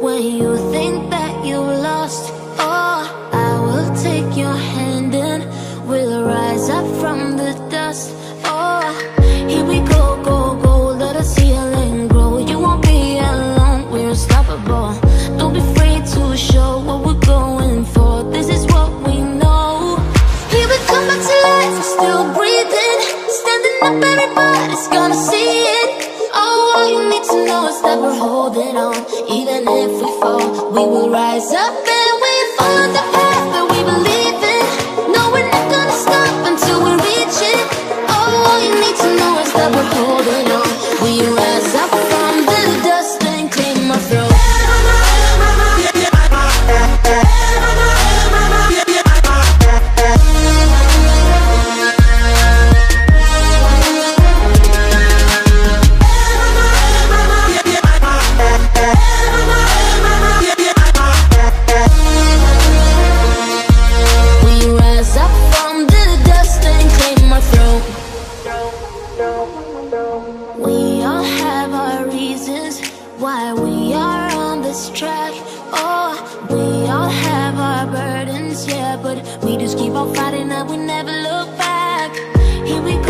when you think that you lost. Oh, I will take your hand and we'll rise up from the dust. Oh, here we go, go, go, let us heal and grow. You won't be alone, we're unstoppable. Don't be afraid to show what we're going for. This is what we know. Here we come back to life, we're still breathing. Standing up, everybody's gonna see it. Oh, all you need to know is that we're holding on. Even if we fall, we will rise up and we follow the path that we believe in. No, we're not gonna stop until we reach it. Oh, all you need to know is that we're holding on. We rise up from the dust and claim our throne. We all have our reasons why we are on this track. Oh, we all have our burdens, yeah, but we just keep on fighting and we never look back. Here we go.